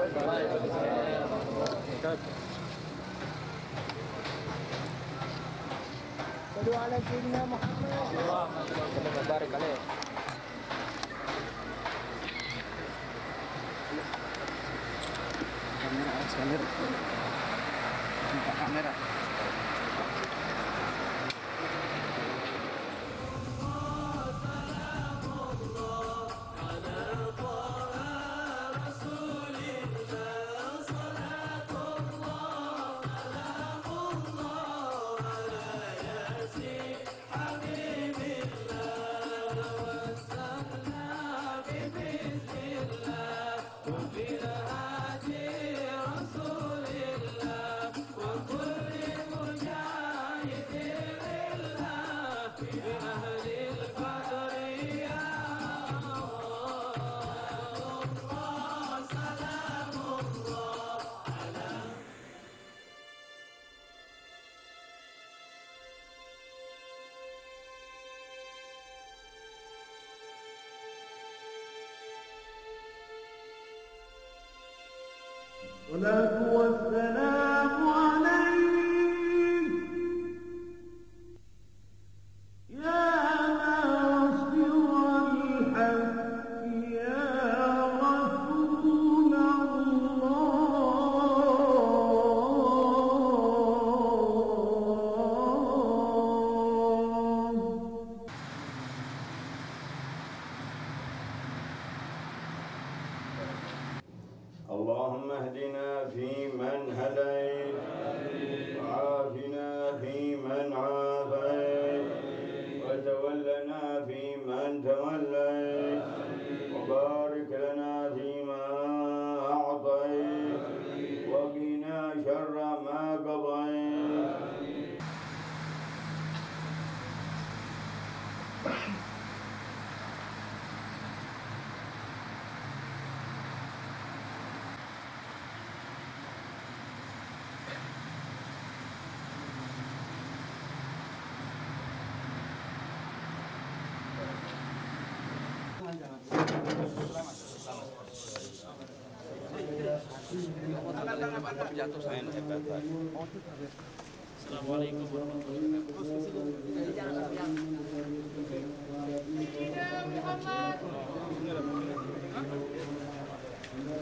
صلوا على سيدنا محمد. اللهم صل وسلم وبارك عليه. kamera. والصلاة والسلام عليك يا ناصر الحق يا رسول اللهم اهدنا فيمن هديت وعافنا فيمن عافيت وتولنا فيمن توليت وبارك لنا فيما أعطيت وقنا شر ما قضيت. Assalamualaikum warahmatullahi wabarakatuh.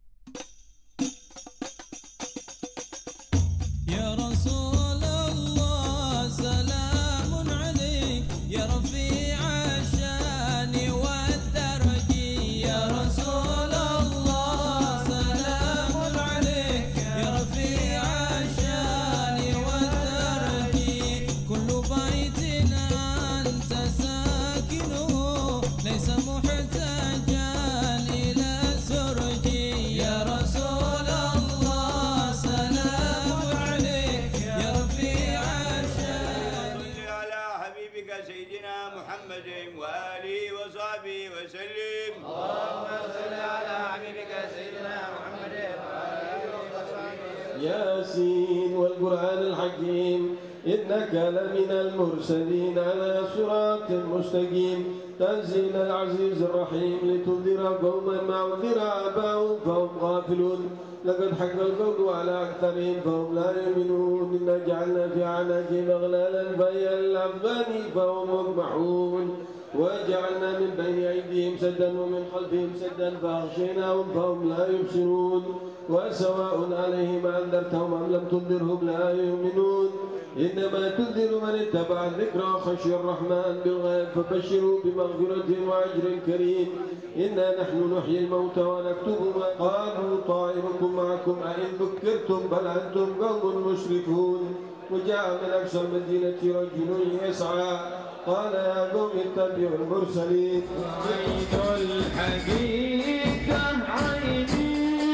يا رسول الله سلام عليك يا رفيع الشان والدرج يا رسول الله سلام عليك يا رفيع الشان والدرج كل بيت أنت ساكنه ليس محتاجا إلى سرج يا رسول الله سلام عليك يا رفيع الشان. صل على حبيبك سيدنا محمد وآله وصحبه وسلم. اللهم صل على حبيبك سيدنا محمد وآله وصحبه. ياسين والقرآن الحكيم إنك لمن المرسلين على صراط مستقيم تنزيل العزيز الرحيم لتنذر قوما ما أنذر آباؤهم فهم غافلون لقد حق القول على أكثرهم فهم لا يؤمنون إنا جعلنا في أعناقهم أغلالا فهي للأذقان فهم مقمحون وجعلنا من بين أيديهم سدا ومن خلفهم سدا فأغشيناهم فهم لا يبصرون وسواء عليهم أنذرتهم أم لم تنذرهم لا يؤمنون إنما تنذر من اتبع الذكر وخشي الرحمن بالغيب فبشروا بمغفرة وأجر كريم. إنا نحن نحيي الموتى ونكتب ما قالوا طائركم معكم أئن ذكرتم بل أنتم قوم مسرفون. وجاء من أقصى المدينة رجل يسعى قال يا قوم اتبعوا المرسلين. عين الحقيقة عيني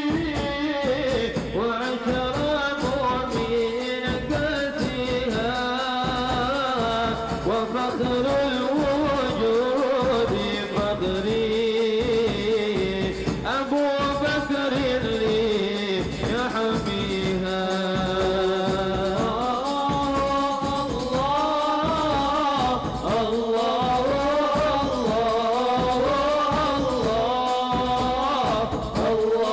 وأشرب من قلبها وفخر الوجود فخري أبو بكر لي يحميها. الله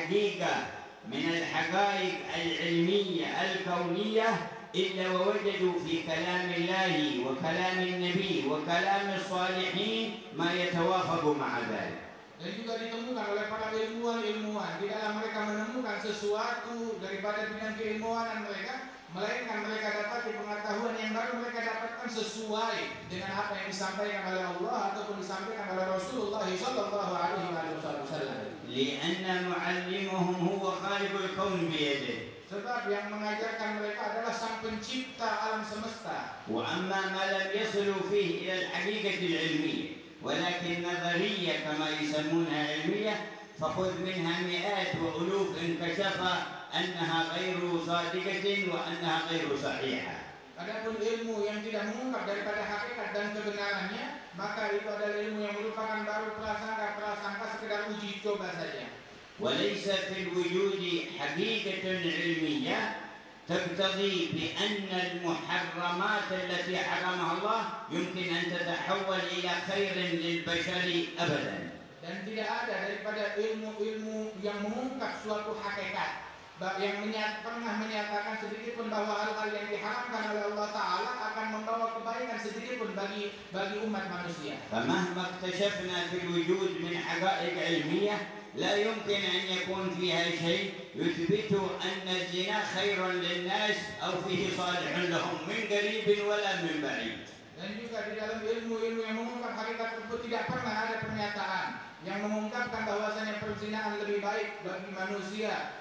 حقيقة من الحقائق العلمية الكونية إلا ووجدوا في كلام الله وكلام النبي وكلام الصالحين ما يتوافق مع ذلك. Dan juga ditemukan oleh para ilmuwan di dalam mereka menemukan sesuatu daripada bidang keilmuanan mereka, melainkan mereka dapat pengetahuan yang baru mereka dapatkan sesuai dengan apa yang disampaikan oleh Allah ataupun disampaikan oleh Rasulullah sallallahu alaihi wasallam. لأن معلمهم هو خالق الكون بيده. Sebab yang mengajarkan mereka adalah sang pencipta alam semesta. وأما ما لم يصلوا فيه إلى الحقيقة العلمية ولكن نظرية كما يسمونها علمية فخذ منها مئات وألوف انكشف أنها غير صادقة وأنها غير صحيحة. Adapun ilmu yang tidak mengungkap daripada hakikat dan kebenarannya, maka itu adalah ilmu yang merupakan baru prasangka sekedar uji coba saja. وليس في الوجود حقيقة علمية تقتضي بأن المحرمات التي حرمها الله يمكن أن تتحول إلى خير للبشر أبدا. Dan tidak ada daripada ilmu-ilmu yang mengungkap suatu hakikat yang pernah menyatakan sedikit pun bahwa hal-hal yang diharamkan oleh Allah Ta'ala akan membawa kebaikan sedikit pun bagi umat manusia. فمهما اكتشفنا في الوجود من حقائق علمية لا يمكن أن يكون فيها شيء يثبت أن الزنا خير للناس أو فيه صالح لهم من قريب ولا من بعيد. Dan juga di dalam ilmu-ilmu yang mengungkap hakikat tersebut tidak pernah ada pernyataan yang mengungkapkan bahwasanya perzinahan lebih baik bagi manusia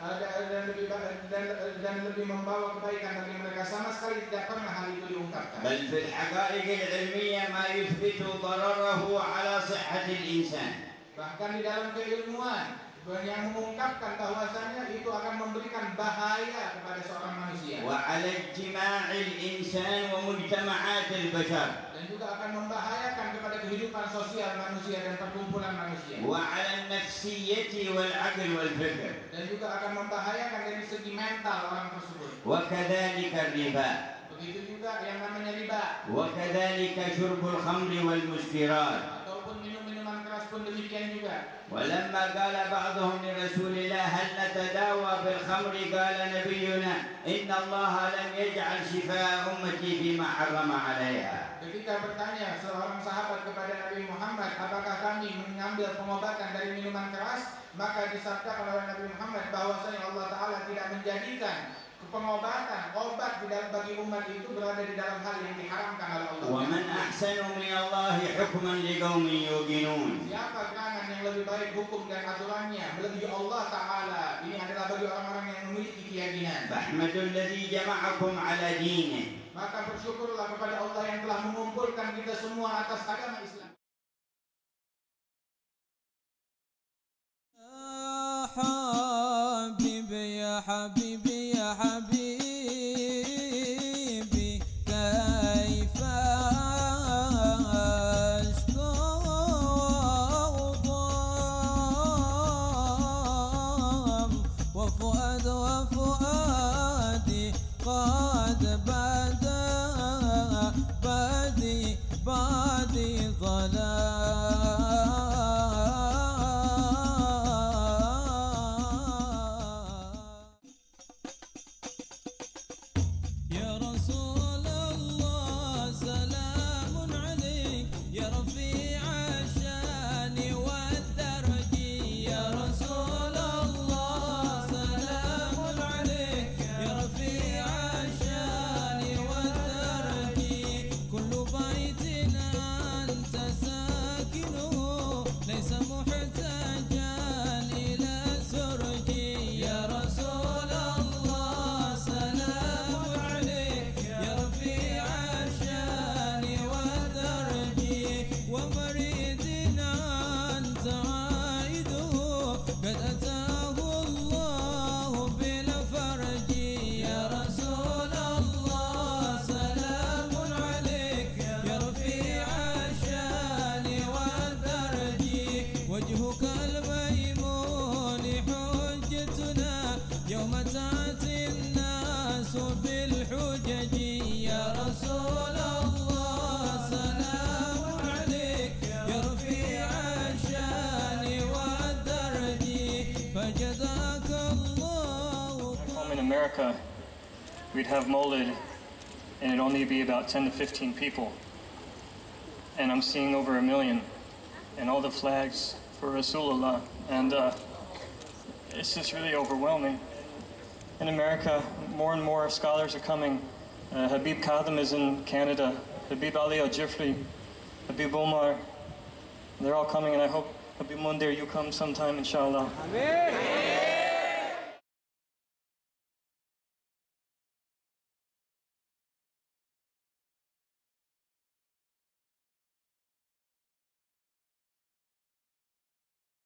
dan lebih membawa kebaikan bagi mereka. Sama sekali tidak pernah hal itu diungkapkan. بل في الحقائق العلمية ما يثبت ضرره على صحة الإنسان. Bahkan di dalam keilmuan yang mengungkapkan bahwasanya itu akan memberikan bahaya kepada seorang manusia. وعلى اجتماع الإنسان ومجتمعات البشر. Dan juga akan membahayakan kepada kehidupan sosial manusia dan perkumpulan manusia. وعلى النفسية والعقل والفكر. Dan juga akan membahayakan dari segi mental orang tersebut. وكذلك الربا. Begitu juga yang namanya riba. وكذلك شرب الخمر والمسكرات. Ataupun minum-minuman keras pun demikian juga. ولما قال بعضهم لرسول الله هل نتداوى بالخمر قال نبينا إن الله لم يجعل شفاء أمتي فيما حرم عليها. Ketika bertanya seorang sahabat kepada Nabi Muhammad, apakah kami mengambil pengobatan dari minuman keras? Maka disabdakan oleh Nabi Muhammad bahwasanya Allah Ta'ala tidak menjadikan pengobatan, obat di dalam bagi umat itu berada di dalam hal yang diharamkan oleh Allah. ومن أحسن من الله حكما لقوم يوقنون. Siapa gerangan yang lebih baik hukum dan aturannya melebihi Allah Ta'ala? Ini adalah bagi orang-orang yang memiliki keyakinan. فاحمدوا الذي جمعكم على دينه. Maka bersyukurlah kepada Allah yang telah mengumpulkan kita semua atas agama Islam. Ya Habibi, ya Habibi, kaifa ashku dham wa fuadi qad bada badi dhalam. وجهك الميمون حجتنا يوم تأتي الناس بالحجج يا رسول الله سلام عليك يا رفيع الشان والدرج فجزاك الله. Back home in America, we'd have Mawlid, and it'd only be about 10 to 15 people. And I'm seeing over 1 million, and all the flags for Rasulullah, and it's just really overwhelming. In America, more and more scholars are coming. Habib Kadhim is in Canada, Habib Ali Al-Jifri, Habib Omar, they're all coming, and I hope, Habib Mundir, you come sometime, inshallah. Amen.